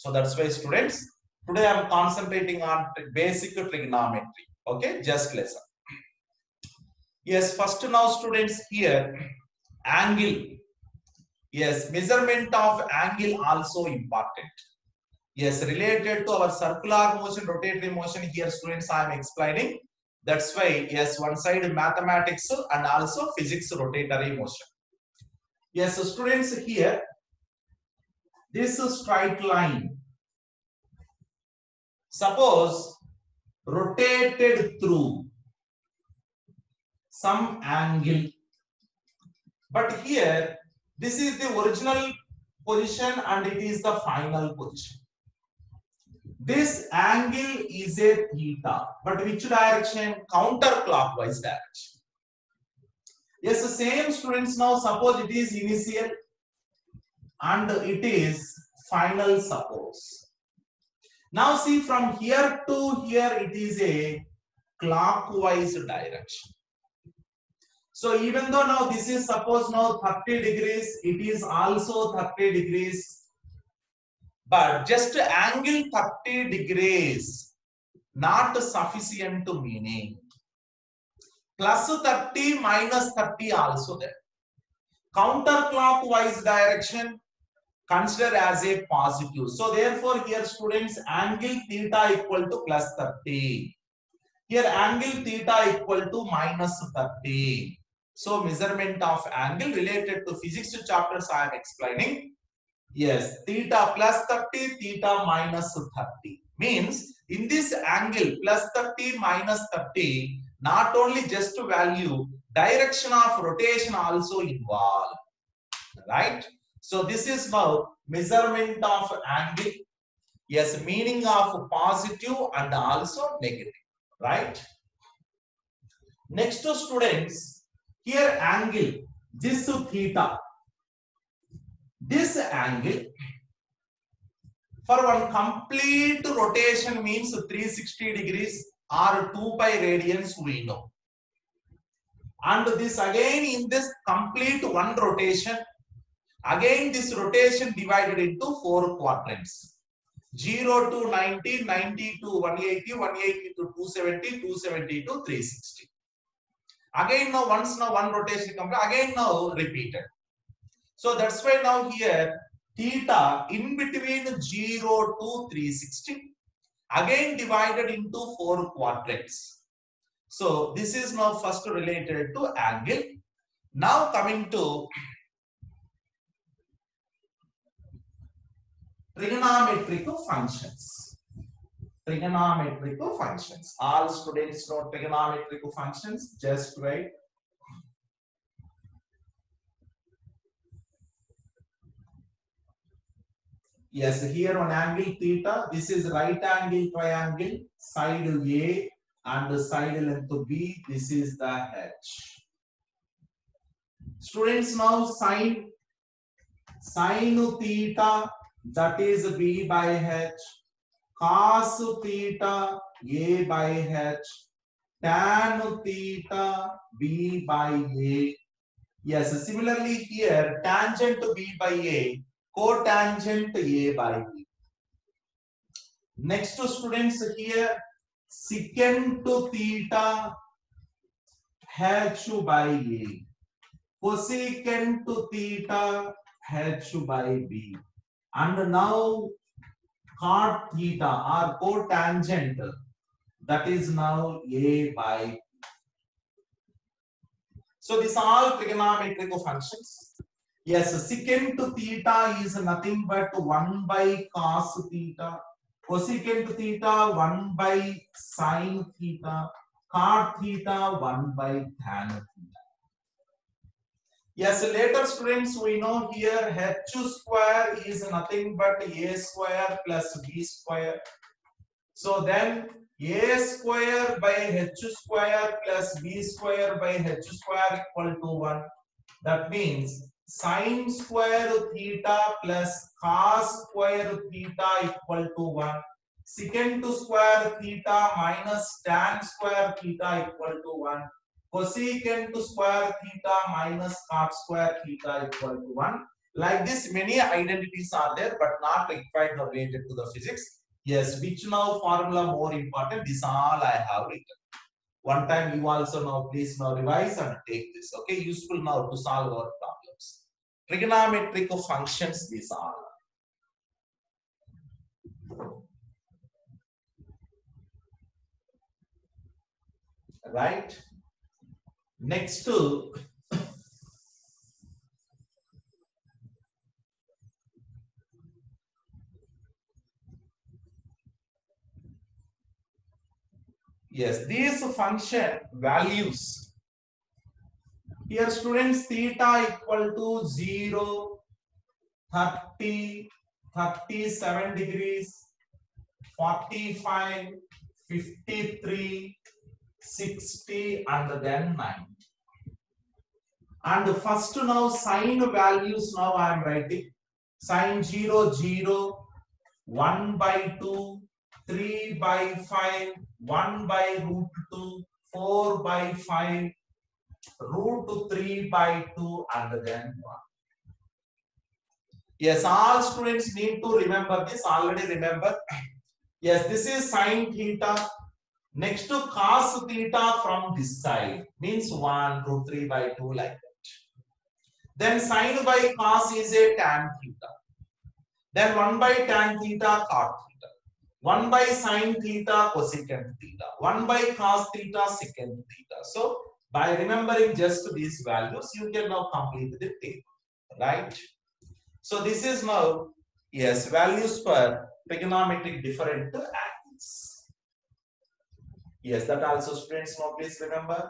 So that's why students, today I'm concentrating on basic trigonometry. Okay, just listen. Yes, first now students here, angle. Yes, measurement of angle also important. Yes, related to our circular motion, rotatory motion, here students I am explaining. That's why, yes, one side mathematics and also physics rotatory motion. Yes, so students here, this straight line, suppose rotated through some angle, but here this is the original position and it is the final position. This angle is a theta, but which direction? Counterclockwise direction. Yes, the same students, now suppose it is initial and it is final, suppose. Now see, from here to here it is a clockwise direction. So even though now this is suppose now 30 degrees, it is also 30 degrees. But just angle 30 degrees not sufficient to meaning. Plus 30 minus 30 also there. Counterclockwise direction consider as a positive. So therefore here students, angle theta equal to plus 30. Here angle theta equal to minus 30. So measurement of angle related to physics chapters I am explaining. Yes, theta plus 30, theta minus 30. Means in this angle plus 30 minus 30, not only just value, direction of rotation also involved. Right? So this is now measurement of angle. Yes, meaning of positive and also negative. Right? Next to students, here angle, this theta. This angle for one complete rotation means 360 degrees or 2 pi radians we know. And this again in this complete one rotation, again this rotation divided into 4 quadrants. 0 to 90, 90 to 180, 180 to 270, 270 to 360. Again now once now one rotation complete, again now repeated. So that's why now here theta in between 0 to 360 again divided into 4 quadrants. So this is now first related to angle. Now coming to trigonometric functions. Trigonometric functions. All students know trigonometric functions. Just wait. Yes, here on angle theta, this is right angle triangle, side A and side length B, this is the H. Students, now sine theta, that is B by H, cos theta, A by H, tan theta, B by A. Yes, similarly here, tangent B by A, cotangent A by B. Next to students here, secant theta H by A, cosecant theta H by B, and now cot theta or cotangent, that is now A by B. So these are all trigonometric functions. Yes, secant theta is nothing but 1 by cos theta. Cosecant theta 1 by sin theta. Cot theta 1 by tan theta. Yes, later students we know here h square is nothing but a square plus b square. So then a square by h square plus b square by h square equal to 1. That means sin square theta plus cos square theta equal to 1. Secant square theta minus tan square theta equal to 1. Cosecant square theta minus cot square theta equal to 1. Like this, many identities are there, but not required or related to the physics. Yes, which now formula more important? This all I have written. One time you also now please now revise and take this. Okay, useful now to solve our problems. Trigonometric functions, these are. Right? Next to yes, these function values. Here students, theta equal to 0, 30, 37 degrees, 45, 53, 60 and then 9. And first now sine values now I am writing. Sine 0, 0, 1 by 2, 3 by 5, 1 by root 2, 4 by 5, root 3 by 2 and then 1. Yes, all students need to remember this. Already remember. Yes, this is sine theta. Next to cos theta from this side means 1 root 3 by 2 like that. Then sine by cos is a tan theta. Then 1 by tan theta cot theta. 1 by sine theta cosecant theta. 1 by cos theta secant theta. So by remembering just these values, you can now complete the table. Right? So this is now, yes, values for trigonometric different angles. Yes, that also students now please remember.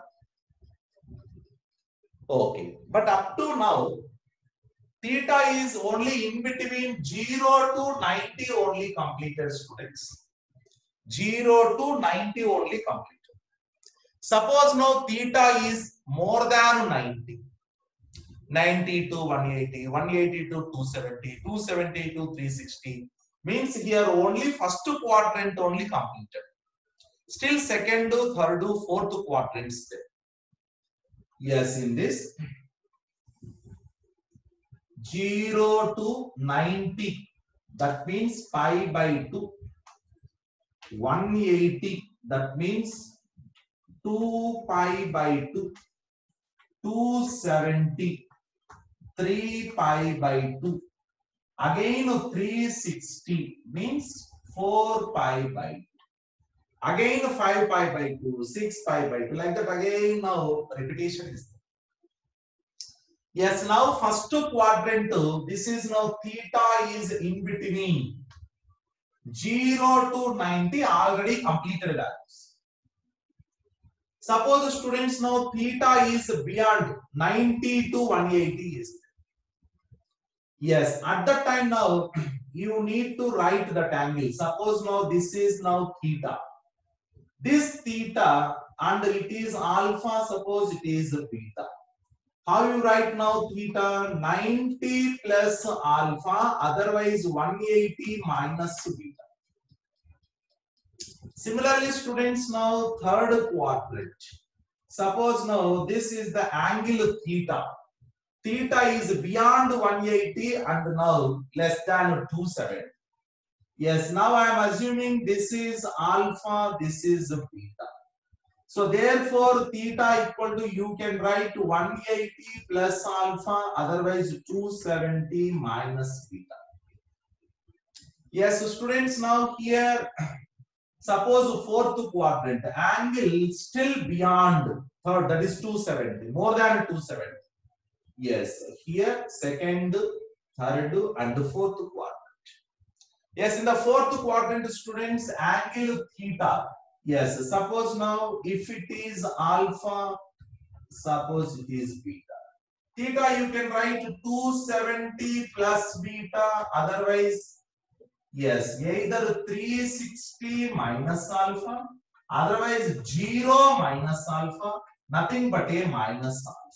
Okay, but up to now, theta is only in between 0 to 90 only completed students. 0 to 90 only completed. Suppose now theta is more than 90. 90 to 180, 180 to 270, 270 to 360. Means here only first quadrant only completed. Still second, third, fourth quadrants there. Yes, in this 0 to 90, that means pi by 2. 180, that means 2 pi by 2. 270, 3 pi by 2. Again 360 means 4 pi by 2. Again 5 pi by 2, 6 pi by 2. Like that again now repetition is there. Yes, now first quadrant, this is now theta is in between 0 to 90 already completed values. Suppose students now theta is beyond 90 to 180 is there. Yes, at that time now you need to write that angle. Suppose now this is now theta. This theta and it is alpha, suppose it is beta. How you write now theta? 90 plus alpha, otherwise 180 minus beta. Similarly, students, now third quadrant. Suppose now this is the angle theta. Theta is beyond 180 and now less than 270. Yes, now I am assuming this is alpha, this is beta. So therefore, theta equal to, you can write 180 plus alpha, otherwise 270 minus beta. Yes, so students, now here, suppose fourth quadrant, angle still beyond third, that is 270, more than 270. Yes, here second, third and fourth quadrant. Yes, in the fourth quadrant, students, angle theta. Yes, suppose now if it is alpha, suppose it is beta. Theta you can write 270 plus beta, otherwise, yes, either 360 minus alpha, otherwise 0 minus alpha, nothing but a minus alpha.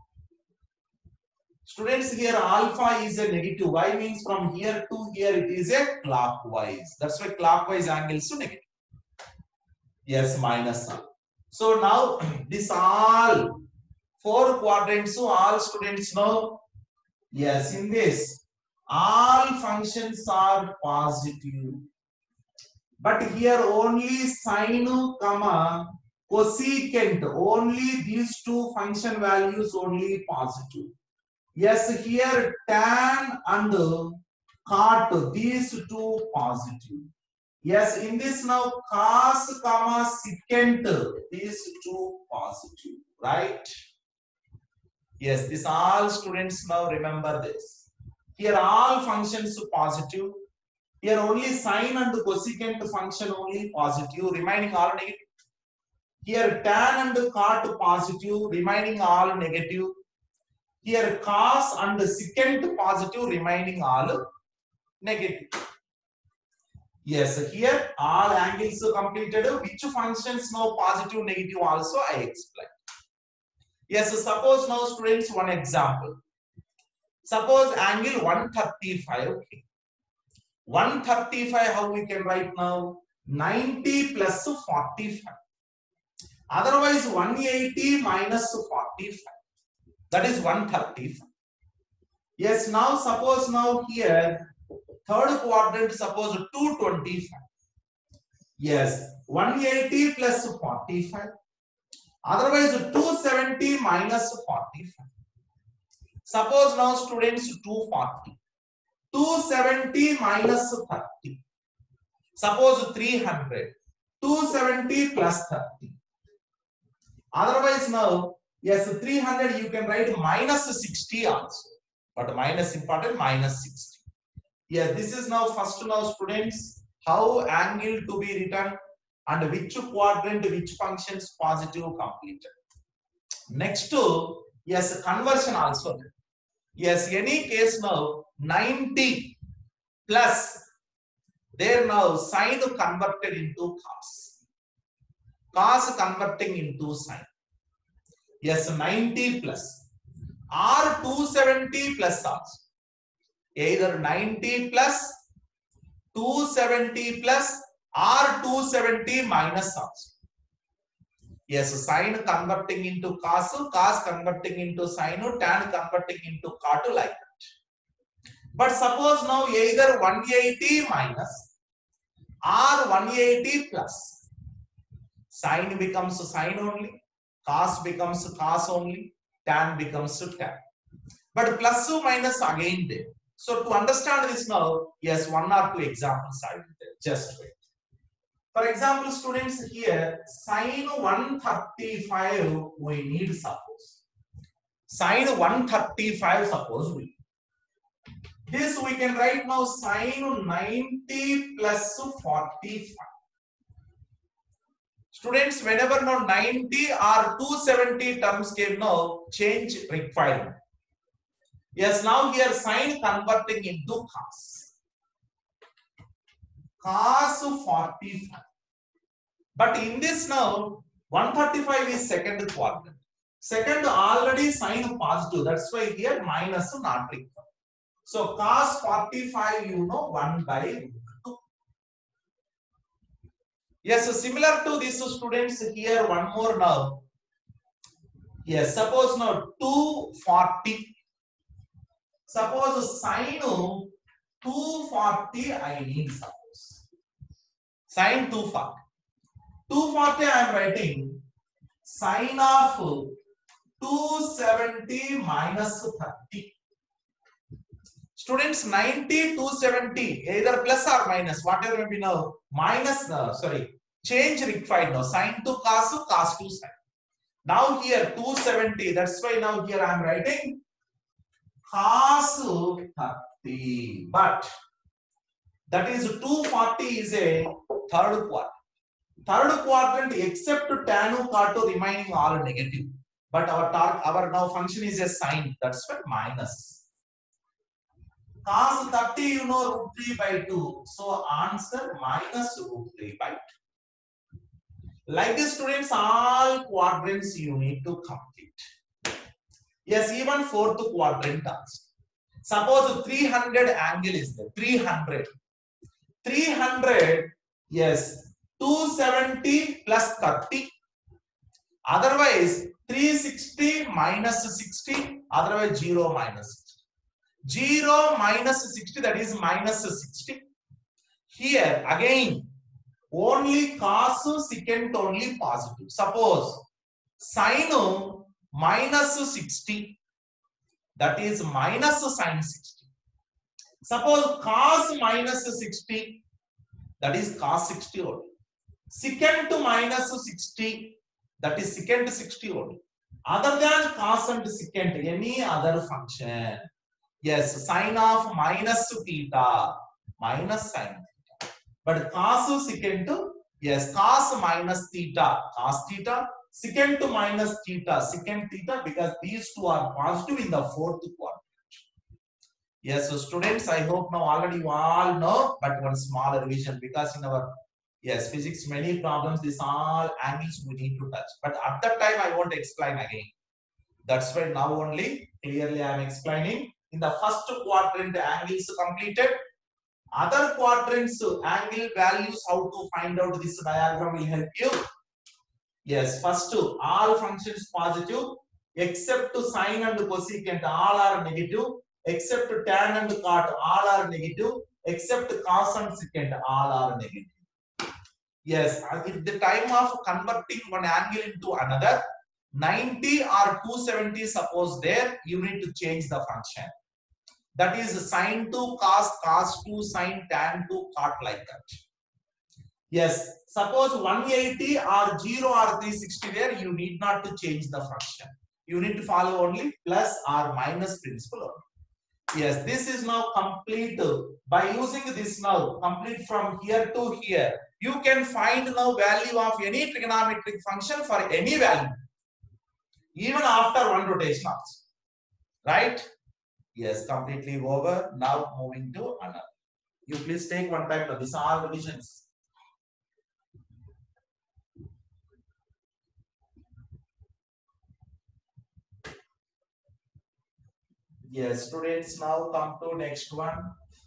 Students, here alpha is a negative. Why? Means from here to here it is a clockwise. That's why clockwise angle is negative. Yes, minus alpha. So now this all four quadrants, so all students know Yes, in this, all functions are positive. But here only sine, comma, cosecant, only these two function values only positive. Yes, here tan and cot, these two positive. Yes, in this now cos, comma, secant, these two positive, right? Yes, this all students now remember this. Here all functions positive. Here only sine and cosecant function only positive, remaining all negative. Here tan and cot positive, remaining all negative. Here cos and secant positive, remaining all negative. Yes, here all angles completed. Which functions now positive, negative also I explained. Yes, suppose now students one example. Suppose angle 135. Okay. 135 how we can write now? 90 plus 45. Otherwise 180 minus 45. That is 135. Yes, now suppose now here third quadrant, suppose 225. Yes, 180 plus 45. Otherwise 270 minus 45. Suppose now students 240. 270 minus 30. Suppose 300. 270 plus 30. Otherwise now, yes, 300 you can write minus 60 also. But minus important, minus 60. Yes, this is now first now students, how angle to be written and which quadrant, which functions positive completed. Next to, yes, conversion also. Yes, any case now 90 plus, there now sine converted into cos. Cos converting into sine. Yes, 90 plus. Or 270 plus also. Either 90 plus, 270 plus, or 270 minus also. Yes, sine converting into cos, cos converting into sine, tan converting into cot, like that. But suppose now either 180 minus or 180 plus. Sine becomes sine only, cos becomes cos only, tan becomes tan. But plus or minus again there. So to understand this now, yes, one or two examples I will tell. Just wait. For example, students, here sine 135 we need, suppose. Sine 135 suppose we. This we can write now sine 90 plus 45. Students, whenever now 90 or 270 terms came now, change required. Yes, now here sine converting into cos. Cos 45. But in this now, 135 is second quadrant. Second already sine positive. That's why here minus not required. So cos 45, you know, 1 by root 2. Yes, so similar to this, students, here one more now. Yes, suppose now 240. Suppose sine 240 I need, suppose. Sine 240. 240 I am writing sine of 270 minus 30. Students, 90, 270, either plus or minus, whatever may be now, minus, change required now, sine to cos, cos to sine. Now here 270, that's why now here I am writing cos 30, but that is 240 is a third quadrant. Third quadrant except tan cot remaining all negative, but our now function is a sine, that's why minus. Cos 30, you know, root 3 by 2. So answer minus root 3 by 2. Like this, students, all quadrants you need to complete. Yes, even fourth quadrant also. Suppose 300 angle is there. 300. 300, yes, 270 plus 30. Otherwise, 360 minus 60. Otherwise, 0 minus 60. 0 minus 60, that is minus 60. Here again, only cos secant only positive. Suppose sin minus 60, that is minus sin 60. Suppose cos minus 60, that is cos 60 only. Secant minus 60, that is secant 60 only. Other than cos and secant, any other function. Yes, sine of minus theta, minus sine theta. But cos secant, yes, cos minus theta, cos theta, secant minus theta, secant theta, because these two are positive in the fourth quadrant. Yes, so students, I hope now already you all know, but one small revision, because in our physics, many problems, these all angles we need to touch. But at that time, I won't explain again. That's why now only clearly I am explaining. In the first quadrant, the angles completed. Other quadrants, angle values, how to find out this diagram will help you. Yes, first, all functions positive, except sine and cosecant, all are negative, except tan and cot, all are negative, except cos and secant, all are negative. Yes, at the time of converting one angle into another, 90 or 270 suppose there, you need to change the function. That is sine to cos, cos to sine, tan to cot, like that. Yes, suppose 180 or 0 or 360 there, you need not to change the function. You need to follow only plus or minus principle only. Yes, this is now complete. By using this now, complete from here to here, you can find now value of any trigonometric function for any value, even after one rotation also. Right? Yes, completely over. Now moving to another. You please take one time to these are revisions. Yes, students, now come to next one.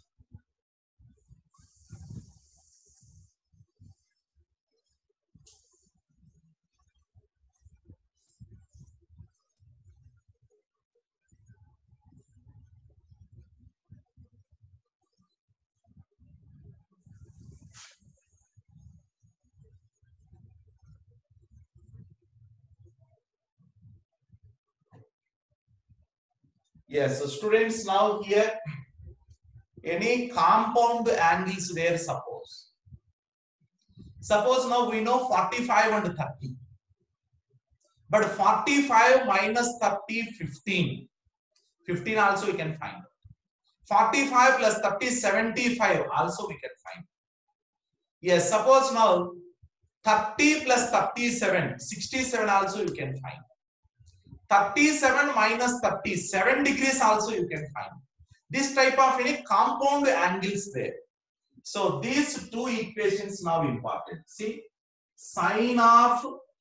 Yes, so students, now here any compound angles there, suppose. Suppose now we know 45 and 30. But 45 minus 30, 15. 15 also we can find. 45 plus 30, 75 also we can find. Yes, suppose now 30 plus 37, 67 also you can find. 37 minus 30, 7 degrees also you can find. This type of any compound angles there. So these two equations now important. See, sine of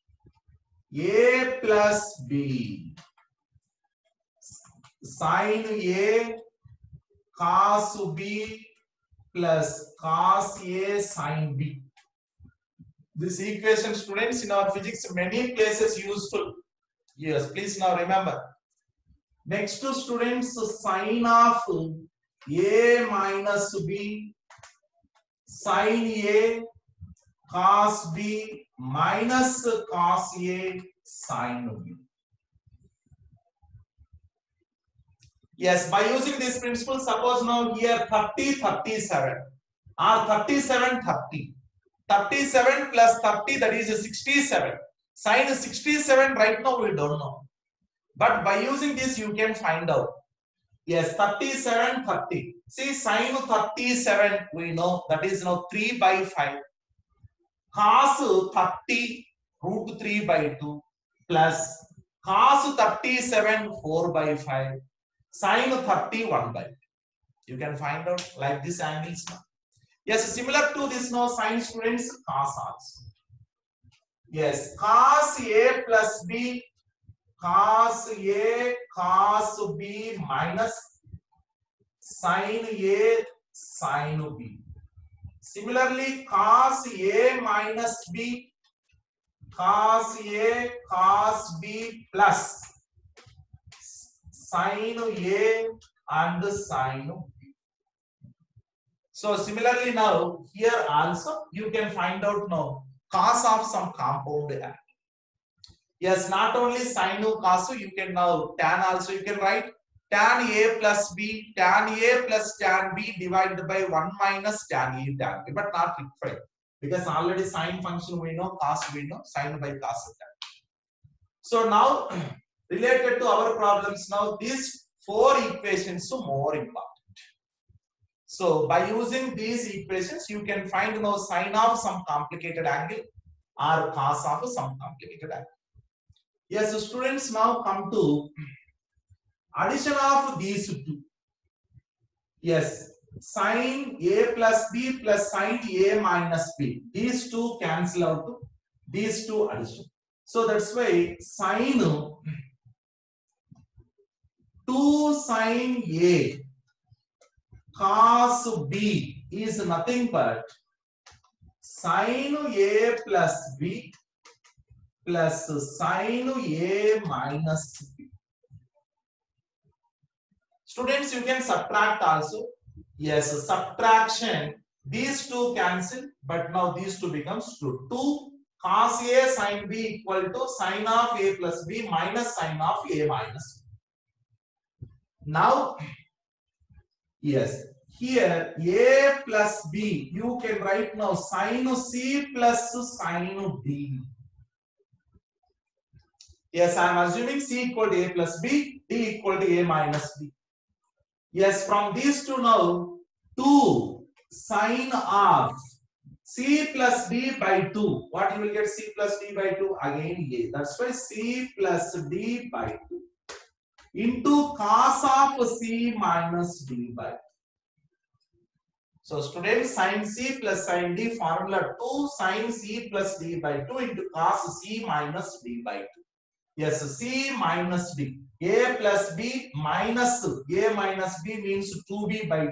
A plus B, sine A cos B plus cos A sine B. This equation, students, in our physics many places useful. Yes, please now remember. Next to students, sine of A minus B, sine A cos B minus cos A sine B. Yes, by using this principle, suppose now here 30, 37 or 37, 30. 37 plus 30, that is 67. Sine 67 right now we don't know. But by using this you can find out. Yes, 37, 30. See, sine 37 we know, that is now 3 by 5. Cos 30 root 3 by 2 plus cos 37 4 by 5. Sine 30 1 by 2. You can find out like this angles now. Yes, similar to this now sine, students, cos also. Yes, cos A plus B, cos A cos B minus sine A sine B. Similarly, cos A minus B, cos A cos B plus sine A and sin B. So similarly now here also you can find out now cos of some compound angle. Yes, not only sin cos, you can now tan also you can write tan A plus B, tan A plus tan B divided by 1 minus tan A tan B, but not required because already sine function we know, cos we know, sin by cos tan. So now related to our problems now, these four equations are more important. So by using these equations, you can find now sine of some complicated angle or cos of some complicated angle. Yes, so students, now come to addition of these two. Yes, sine A plus B plus sine A minus B. These two cancel out to these two addition. So that's why sine 2 sine A cos B is nothing but sine A plus B plus sine A minus B. Students, you can subtract also. Yes, subtraction. These two cancel, but now these two becomes 2. 2 cos A sin B equal to sine of A plus B minus sine of A minus B. Now, yes, here A plus B, you can write now sine C plus sine D. Yes, I am assuming C equal to A plus B, D equal to A minus B. Yes, from these two now, 2 sine of C plus D by 2. What you will get C plus D by 2? Again A. That's why C plus D by 2 into cos of C minus D by 2. So students, sin C plus sin D formula 2 sin C plus D by 2 into cos C minus D by 2. Yes, C minus D. A plus B minus A minus B means 2B by 2.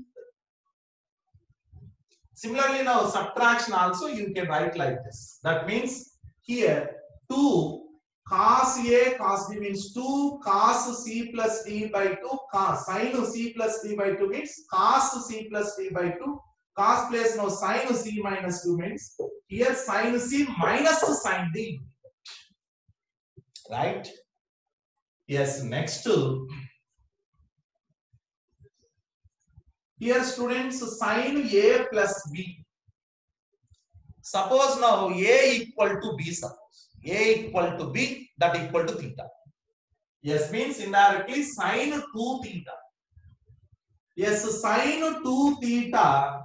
Similarly, now subtraction also you can write like this. That means here 2 cos A cos B means 2 cos C plus D by 2 cos sin C plus D by 2 means cos C plus D by 2. Cos place now sin C minus 2 means here sin C minus sin D. Right? Yes, next to here students sin A plus B. Suppose now A equal to B, suppose A equal to B, that equal to theta. Yes, means indirectly sin 2 theta. Yes, sin 2 theta.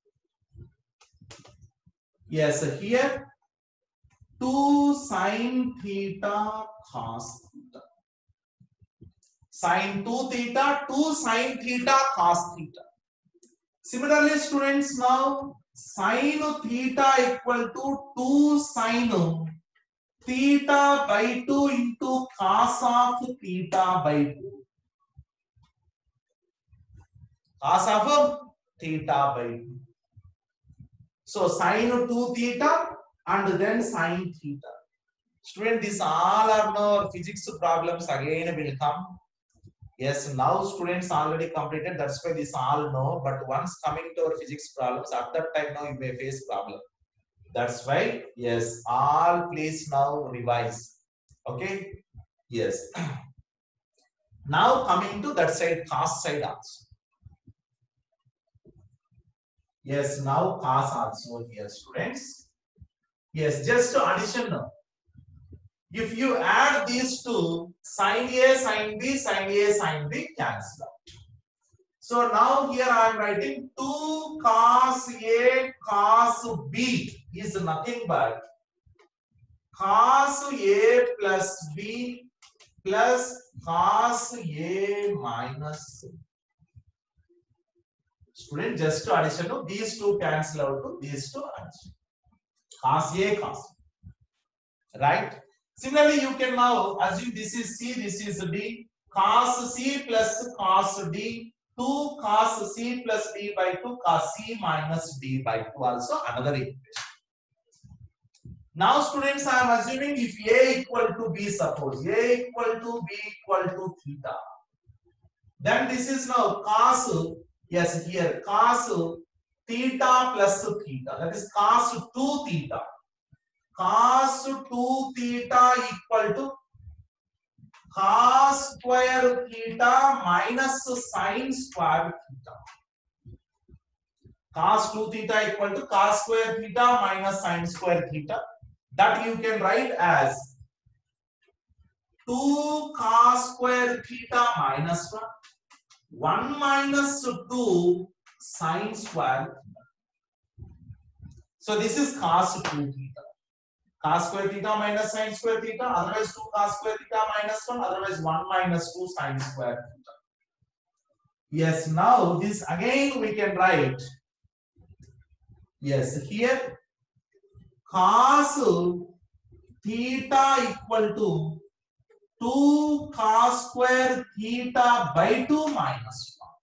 Yes, here 2 sin theta cos theta. Sin 2 theta, 2 sin theta cos theta. Similarly, students, now sin theta equal to 2 sin theta by 2 into cos of theta by 2. Cos of theta by 2. So sin 2 theta and then sin theta. Student, these all are no physics problems again will come. Yes, now students already completed. That's why this all know. But once coming to our physics problems, at that time now you may face problem. That's why, yes, all please now revise. Okay. Yes. Now coming to that side, cos side also. Yes, now cos also here, students. Yes, just to addition now. If you add these two, sin A, sin B, sin A, sin B cancel out. So now here I am writing 2 cos A cos B is nothing but cos A plus B plus cos A minus C. Student, just to addition, no, these two cancel out to these two addition. Cos A cos B. Right? Similarly, you can now assume this is C, this is D. Cos C plus cos D. 2 cos C plus D by 2 cos C minus D by 2 also another equation. Now students, I am assuming if A equal to B, suppose A equal to B equal to theta. Then this is now cos, yes, here cos theta plus theta. That is cos 2 theta. Cos 2 theta equal to cos square theta minus sin square theta. Cos 2 theta equal to cos square theta minus sin square theta. That you can write as 2 cos square theta minus 1. 1 minus 2 sin square. So this is cos 2 theta. Cos square theta minus sin square theta. Otherwise 2 cos square theta minus 1. Otherwise 1 minus 2 sin square theta. Yes, now this again we can write. Yes, here cos theta equal to 2 cos square theta by 2 minus 1.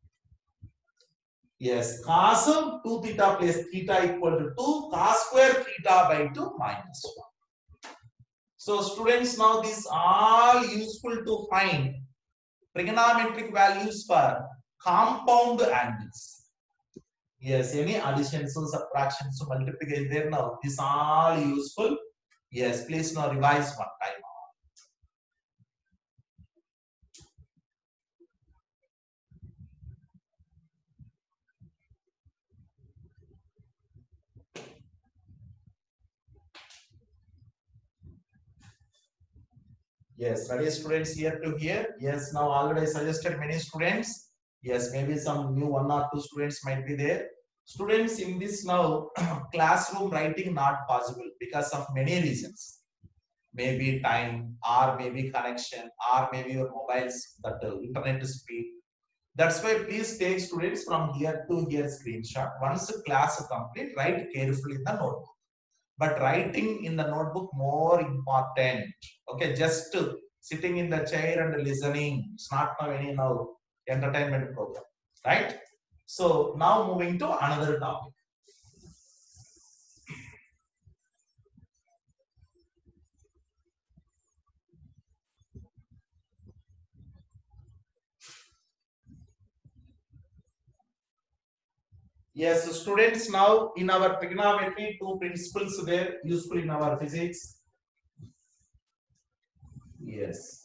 Yes, cos 2 theta plus theta equal to 2 cos square theta by 2 minus 1. So students, now these all useful to find trigonometric values for compound angles. Yes, any additions, subtractions, multiplication there now. These all useful. Yes, please now revise one time. Yes, ready students here to here. Yes, now already suggested many students. Yes, maybe some new 1 or 2 students might be there. Students in this now classroom writing not possible because of many reasons. Maybe time, or maybe connection, or maybe your mobiles, that internet speed. That's why please take students from here to here screenshot. Once the class is complete, write carefully in the notebook. But writing in the notebook more important. Okay, just sitting in the chair and listening. It's not now any now entertainment program, right? So now moving to another topic. Yes, so students, now in our trigonometry, 2 principles there useful in our physics. Yes.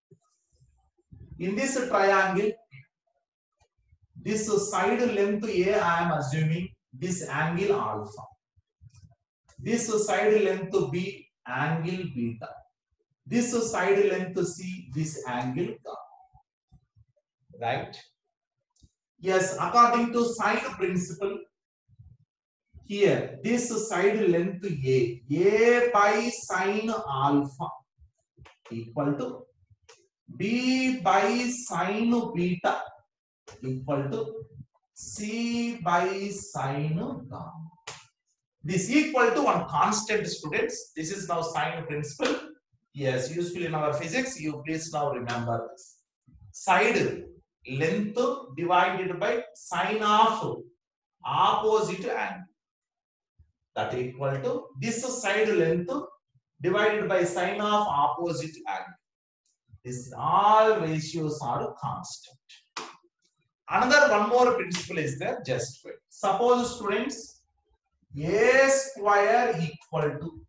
In this triangle, this side length A, I am assuming this angle alpha. This side length B, angle beta. This side length C, this angle gamma. Right? Yes, according to sine principle, here this side length A by sine alpha equal to B by sine beta equal to C by sine gamma. This equal to one constant, students. This is now sine principle. Yes, useful in our physics. You please now remember this. Side length divided by sine of opposite angle. That equal to this side length divided by sine of opposite angle. This all ratios are constant. Another one more principle is there. Just wait. Suppose students, A square equal to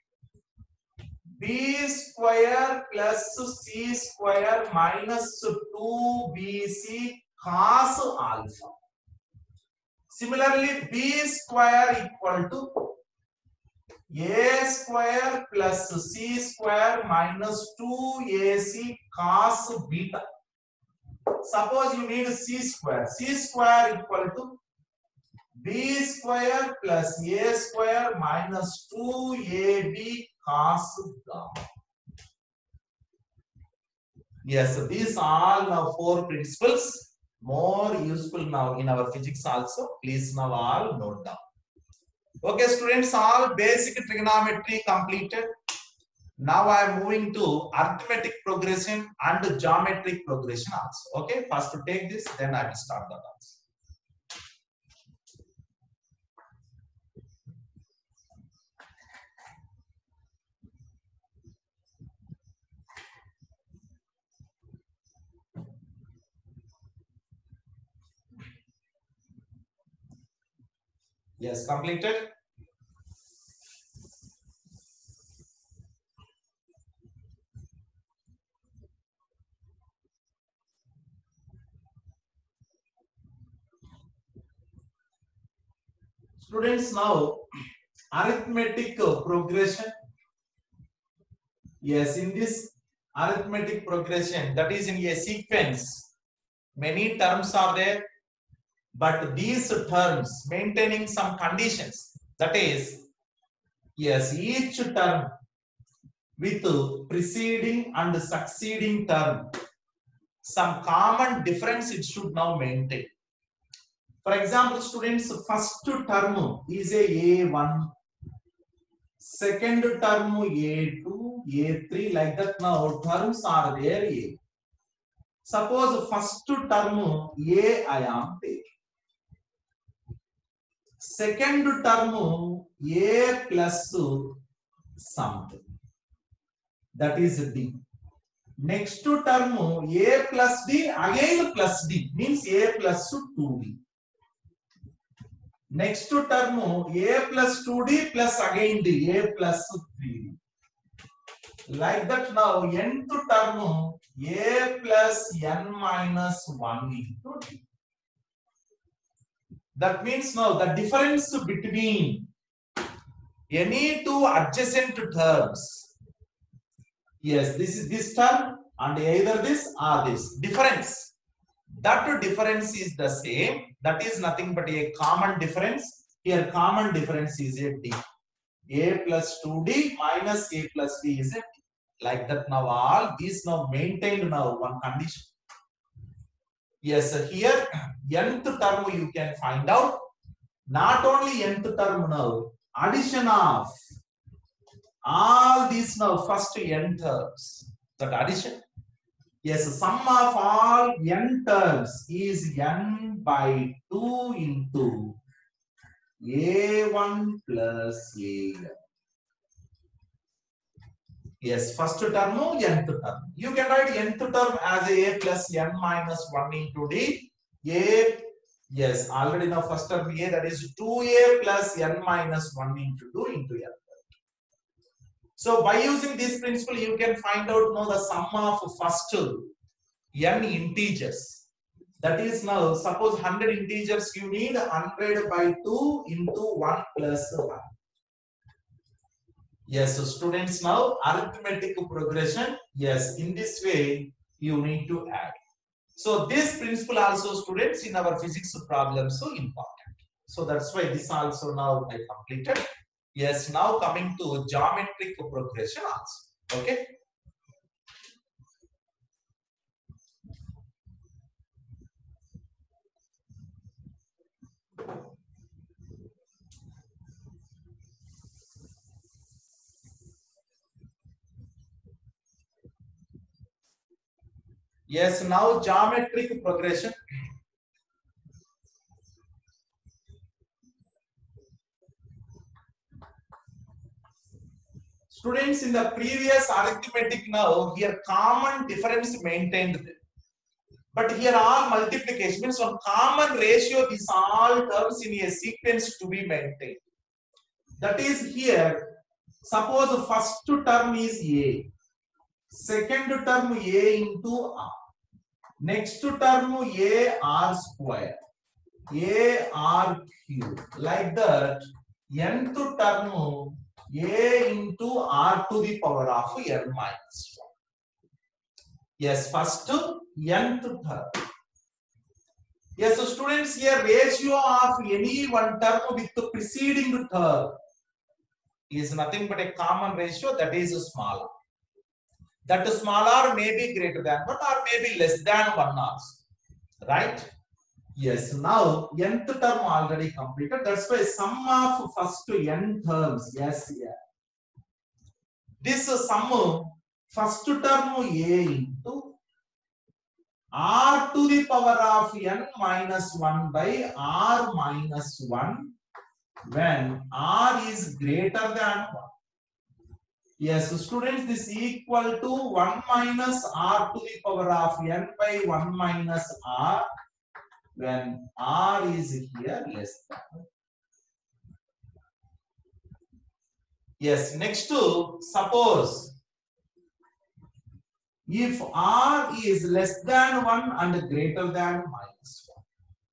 B square plus C square minus 2BC cos alpha. Similarly, B square equal to A square plus C square minus 2AC cos beta. Suppose you need C square. C square equal to B square plus A square minus 2AB cos gamma. Yes, so these are now 4 principles. More useful now in our physics also. Please now all note down. Okay, students, all basic trigonometry completed. Now I am moving to arithmetic progression and geometric progression also. Okay, first to take this, then I will start the class. Yes, completed. Students, now arithmetic progression. Yes, in this arithmetic progression, that is in a sequence, many terms are there, but these terms maintaining some conditions. That is, yes, each term with preceding and succeeding term, some common difference it should now maintain. For example, students, first term is a A1, second term A2, A3, like that. Now terms are there. A. Suppose first term A I am taking. Second term A plus something. That is D. Next term A plus D, again plus D, means A plus 2D. Next term A plus 2D plus again D, A plus 3D. Like that. Now nth term A plus N minus 1 into D. That means now the difference between any two adjacent terms. Yes, this is this term and either this or this. Difference. That difference is the same. That is nothing but a common difference. Here common difference is a D. A plus 2D minus A plus D is a D. Like that. Now all these now maintained now one condition. Yes, here nth term you can find out. Not only nth term now, addition of all these now first n terms. That addition. Yes, sum of all n terms is n by 2 into A1 plus A. Yes, first term, nth term. You can write nth term as A plus n minus 1 into D. A, yes, already now first term A, that is 2A plus n minus 1 into 2 into n. So by using this principle, you can find out now the sum of first n integers. That is now, suppose 100 integers, you need 100 by 2 into 1 plus 1. Yes, so students, now arithmetic progression. Yes, in this way you need to add. So this principle also, students, in our physics problems so important. So that's why this also now I completed. Yes, now coming to geometric progression also. Okay. Yes, now geometric progression. Students, in the previous arithmetic, now here common difference maintained. But here all multiplication means on common ratio, these all terms in a sequence to be maintained. That is here, suppose first term is A, second term A into R, next term A R square, A R cube, like that. Nth term A into R to the power of n minus 1. Yes, first nth term. Yes, so students, here ratio of any one term with the preceding term is nothing but a common ratio, that is smaller. That smaller may be greater than 1 or may be less than 1 also. Right? Yes, now nth term already completed. That's why sum of first n terms. Yes, yeah. This sum first term A into R to the power of n minus 1 by R minus 1 when R is greater than 1. Yes, so students, this equal to 1 minus R to the power of n by 1 minus R when R is here less than. Yes, next to suppose if r is less than 1 and greater than -1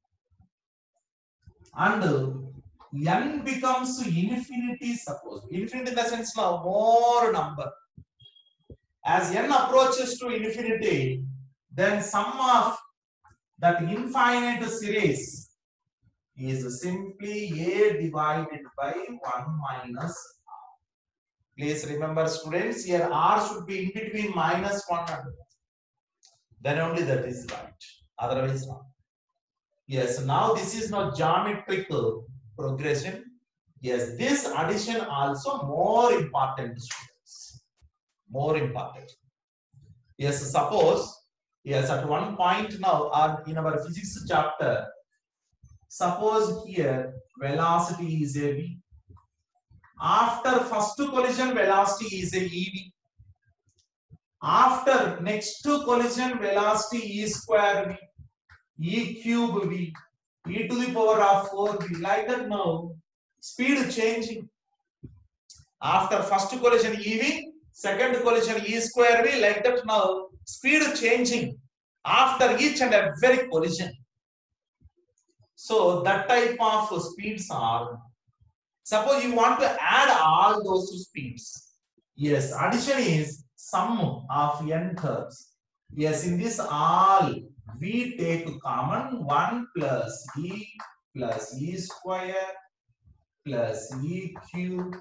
and n becomes infinity, suppose infinity in the sense now more number, as n approaches to infinity, then sum of that infinite series is simply a divided by 1 minus r. Please remember students, here r should be in between -1 and 1. Then only that is right, otherwise not. Yes, now this is not geometrical progression. Yes, this addition also more important, students, more important. Yes, suppose, yes, at one point now in our physics chapter, suppose here velocity is a v. After first collision, velocity is a ev. After next collision, velocity e square v, e cube v, e to the power of 4v. Like that now, speed changing. After first collision ev, second collision e square v, like that now, speed changing after each and every collision. So that type of speeds are, suppose you want to add all those speeds. Yes, addition is sum of n terms. Yes, in this all we take common 1 plus e square plus e cube.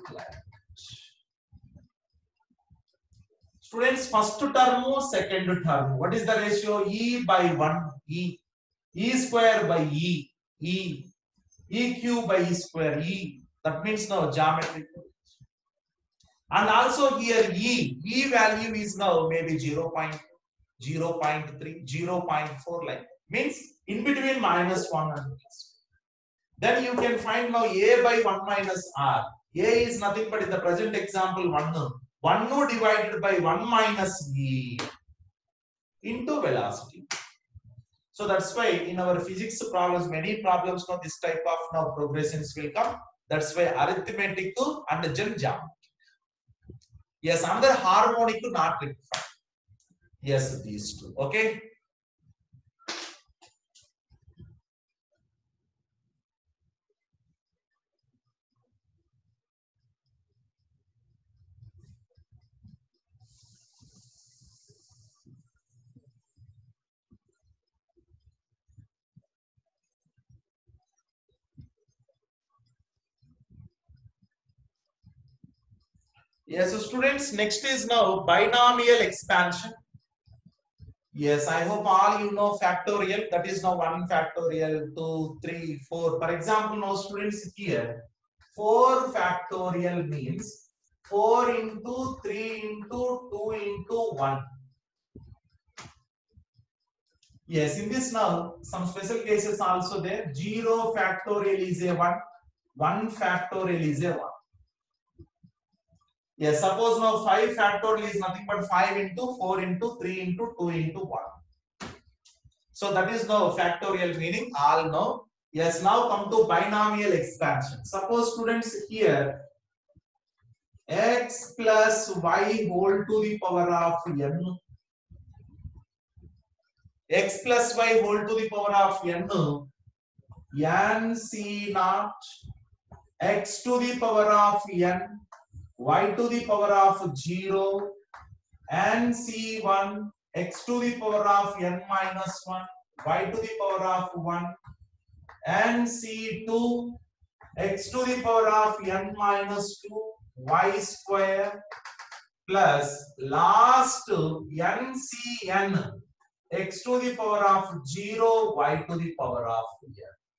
Students, first term, second term, what is the ratio? E by 1, e square by e cube by e square, e. That means now geometry. And also here e value is now maybe 0.0.3, 0.4, like means in between -1 and -2. Then you can find now a by 1 minus r. A is nothing but in the present example 1 divided by 1 minus e into velocity. So that's why in our physics problems, many problems now this type of now progressions will come. That's why arithmetic and geometry. Yes, another harmonic not required. Yes, these two. Okay. Yes, so students, next is now binomial expansion. Yes, I hope all you know factorial. That is now 1 factorial, 2, 3, 4. For example, now students here, 4 factorial means 4 into 3 into 2 into 1. Yes, in this now some special cases also there. 0 factorial is a 1, 1 factorial is a 1. Yes, suppose now 5 factorial is nothing but 5 into 4 into 3 into 2 into 1. So that is now factorial meaning all know. Yes, now come to binomial expansion. Suppose students here x plus y whole to the power of n, x plus y whole to the power of n c naught x to the power of n y to the power of 0 and c1 x to the power of n minus 1 y to the power of 1 and c2 x to the power of n minus 2 y square plus last ncn x to the power of 0 y to the power of n.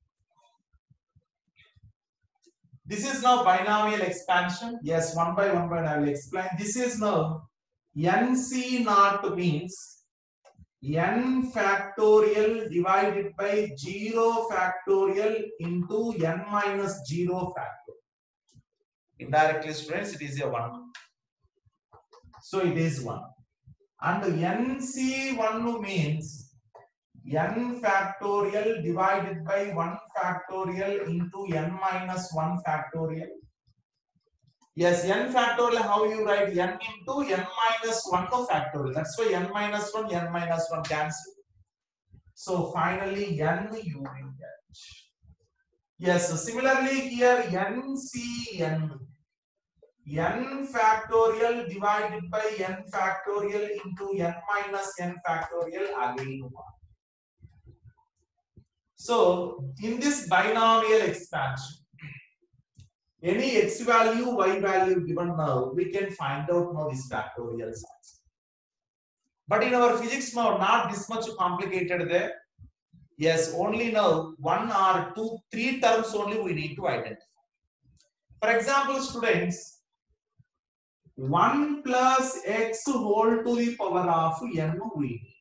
This is now binomial expansion. Yes, one by one I will explain. This is now nc naught means n factorial divided by 0 factorial into n minus 0 factorial. Indirectly, students, it is a 1. So it is 1. And nc1 means n factorial divided by 1 factorial into n minus 1 factorial. Yes, n factorial, how you write n into n minus 1 to factorial. That's why n minus 1 cancel. So finally n you will get. Yes, so similarly here NCN. N factorial divided by n factorial into n minus n factorial again 1. So in this binomial expansion, any x value, y value given now, we can find out now this factorial size. But in our physics now, not this much complicated there. Yes, only now 1 or 2, 3 terms only we need to identify. For example, students, 1 plus x whole to the power of n we need.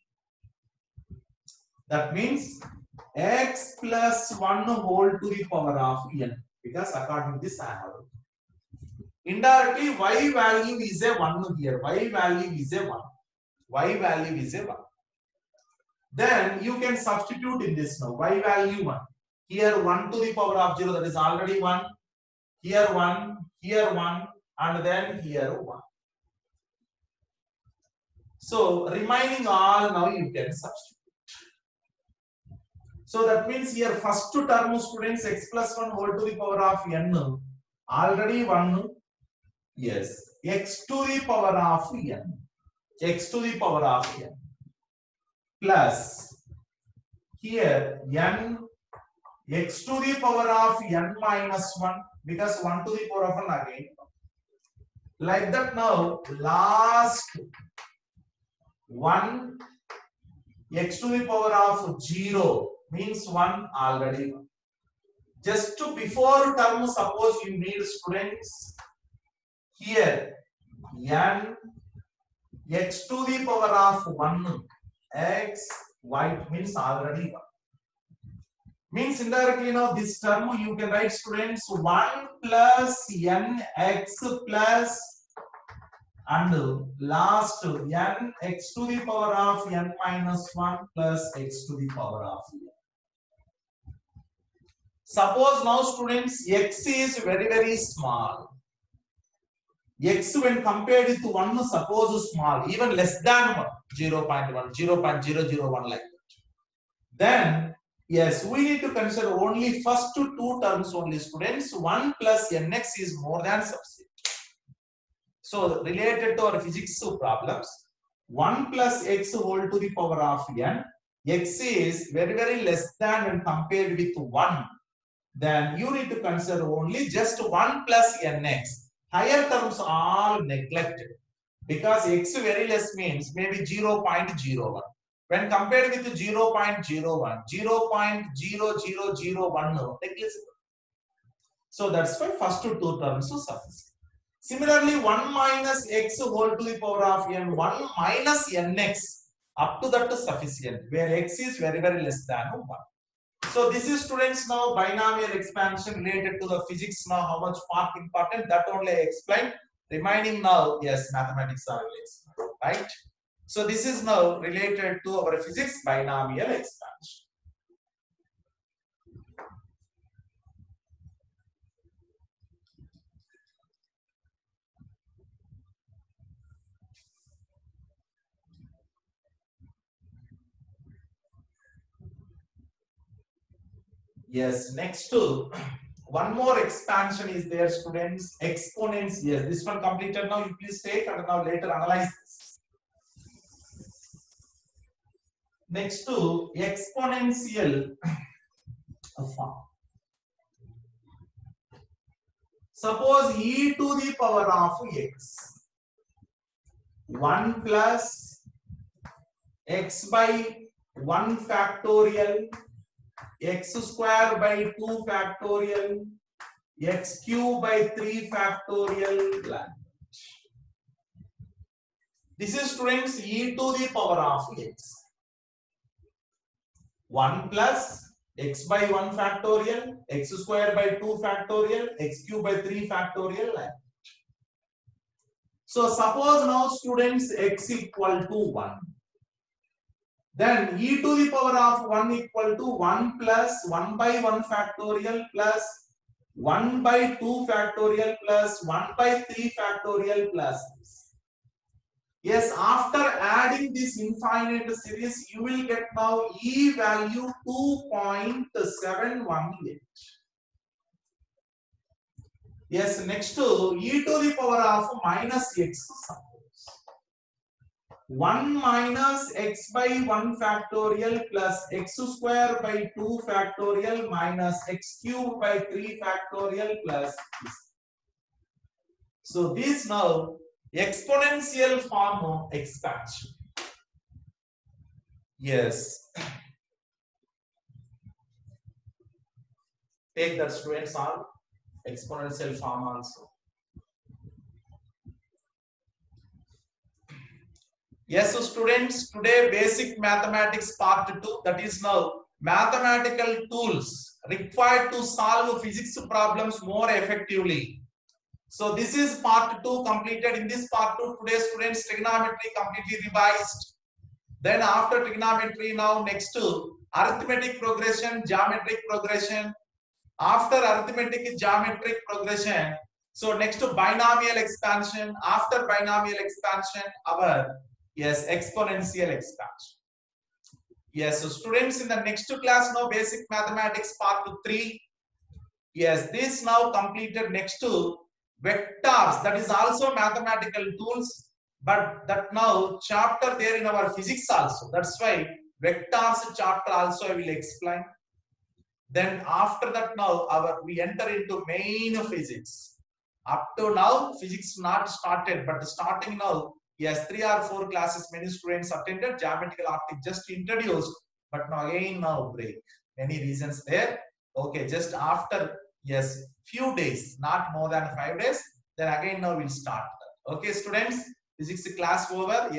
That means x plus 1 whole to the power of n, because according to this I have. Indirectly, y value is a 1 here. Y value is a 1. Y value is a 1. Then you can substitute in this now. Y value 1. Here 1 to the power of 0, that is already 1. Here 1, here 1, and then here 1. So remaining all now you can substitute. So that means here first term, students, x plus 1 whole to the power of n, already 1. Yes, x to the power of n, x to the power of n, plus here n, x to the power of n minus 1, because 1 to the power of 1 again. Like that now, last 1, x to the power of 0 means 1 already. Just to before term, suppose you need, students, here n, x to the power of 1, x, y means already 1. Means indirectly now this term you can write, students, 1 plus n x plus and last n x to the power of n minus 1 plus x to the power of n. Suppose now, students, x is very small. X when compared with 1, suppose small, even less than 1, 0.1, 0.001 like that. Then, yes, we need to consider only first 2 terms only, students. 1 plus nx is more than substitute. So, related to our physics problems, 1 plus x whole to the power of n, x is very less than when compared with 1. Then you need to consider only just 1 plus nx. Higher terms all neglected, because x very less means maybe 0.01. When compared with 0.01, 0.0001 negligible. So that's why first 2 terms are sufficient. Similarly, 1 minus x whole to the power of n, 1 minus nx, up to that is sufficient, where x is very less than 1. So this is, students, now binomial expansion related to the physics. Now how much part important, that only I explained. Remaining now, yes, mathematics are related, right? So this is now related to our physics binomial expansion. Yes, next to one more expansion is there, students. Exponents. Yes, this one completed now. You please take and now later analyze this. Next to exponential form. Suppose e to the power of x, 1 plus x by 1 factorial, x square by 2 factorial, x cube by 3 factorial. This is, students, e to the power of x. 1 plus x by 1 factorial, x square by 2 factorial, x cube by 3 factorial. So suppose now, students, x equal to 1. Then e to the power of 1 equal to 1 plus 1 by 1 factorial plus 1 by 2 factorial plus 1 by 3 factorial plus this. Yes, after adding this infinite series, you will get now E value 2.718. Yes, next to e to the power of minus x. Suppose 1 minus x by 1 factorial plus x square by 2 factorial minus x cube by 3 factorial plus this. So this now exponential form of expansion. Yes. Take that, students, on exponential form also. Yes, so students, today basic mathematics part 2, that is now mathematical tools required to solve physics problems more effectively. So this is part 2 completed. In this part 2, today students, trigonometry completely revised. Then after trigonometry, now next to arithmetic progression, geometric progression. After arithmetic geometric progression, so next to binomial expansion. After binomial expansion, our yes, exponential expansion. Yes, so students, in the next class now basic mathematics part 3. Yes, this now completed. Next to vectors, that is also mathematical tools, but that now chapter there in our physics also. That's why vectors chapter also I will explain. Then after that now we enter into main physics. Up to now physics not started, but starting now, yes, 3 or 4 classes many students attended. Geometrical optics just introduced, but now again now break. Many reasons there. Okay, just after yes few days, not more than 5 days, then again now we'll start. Okay, students, physics class over.